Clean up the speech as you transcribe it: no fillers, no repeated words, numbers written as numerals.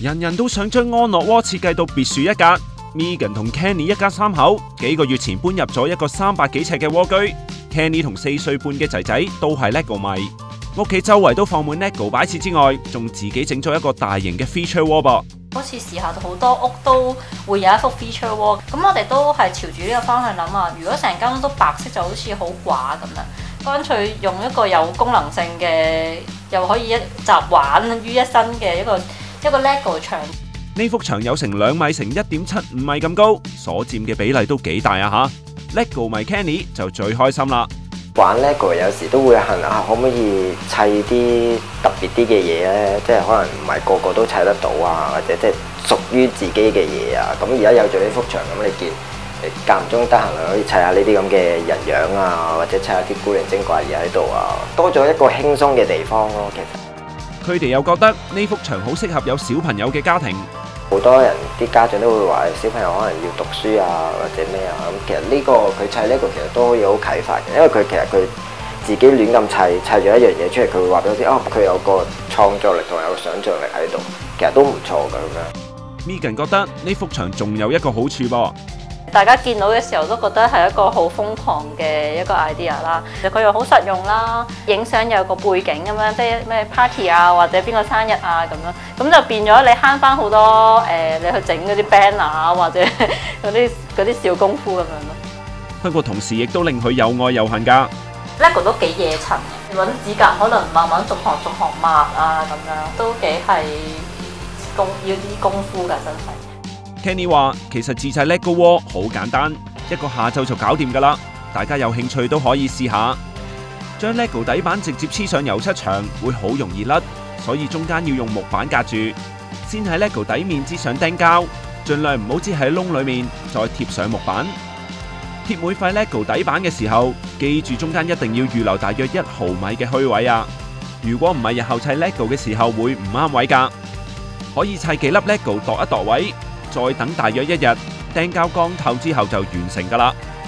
人人都想將安樂窩設計到別樹一格。Megan 同 Kenny 一家三口幾個月前搬入咗一個300幾尺嘅窩居。Kenny 同4歲半嘅仔仔都係 LEGO 迷，屋企周圍都放滿 LEGO 擺設之外，仲自己整咗一個大型嘅 feature wall 噃。 好似時下好多屋都會有一幅 feature wall，咁我哋都係朝住呢個方向諗啊。如果成間屋都白色，就好似好寡咁樣，乾脆用一個有功能性嘅，又可以一集玩於一身嘅一個 LEGO 牆。 呢幅牆有成2米乘1.75米咁高，所佔嘅比例都幾大啊吓 ！LEGO 迷 Kenny 就最開心啦。 玩 LEGO 有時都會恨啊，可唔可以砌啲特別啲嘅嘢咧？即係可能唔係個個都砌得到啊，或者即係屬於自己嘅嘢啊。咁而家有咗呢幅牆，咁你見間唔中得閒可以砌下呢啲咁嘅人樣啊，或者砌下啲古靈精怪嘢喺度啊，多咗一個輕鬆嘅地方咯。其實佢哋又覺得呢幅牆好適合有小朋友嘅家庭。 好多人啲家長都會話小朋友可能要讀書啊，或者咩啊，咁其實呢個佢砌呢個其實都可以好啟發嘅，因為佢自己亂咁砌咗一樣嘢出嚟，佢會話俾我知佢有個創造力同埋有個想像力喺度，其實都唔錯㗎咁樣。 Megan 覺得呢幅牆仲有一個好處噃。 大家見到嘅時候都覺得係一個好瘋狂嘅一個 idea 啦，其實佢又好實用啦，影相有個背景咁樣，即係咩 party 啊或者邊個生日啊咁樣，咁就變咗你慳翻好多你去整嗰啲 banner 啊或者嗰啲小功夫咁樣咯。 不過同時亦都令佢又愛又恨㗎。 LEGO 都幾惹塵嘅，揾指甲可能慢慢逐行抹啊咁樣，都幾係要啲功夫㗎真係。 Kenny 話：其實自製 LEGO 窩好簡單，一個下晝就搞掂㗎啦。大家有興趣都可以試下。將 LEGO 底板直接黐上油漆牆會好容易甩，所以中間要用木板隔住。先喺 LEGO 底面擠上釘膠，盡量唔好擠喺窿裡面，再貼上木板。貼每塊 LEGO 底板嘅時候，記住中間一定要預留大約1毫米嘅虛位啊！如果唔係，日後砌 LEGO 嘅時候會唔啱位㗎。可以砌幾粒 LEGO 度一度位。再等大約1日，釘膠乾透之後就完成㗎啦。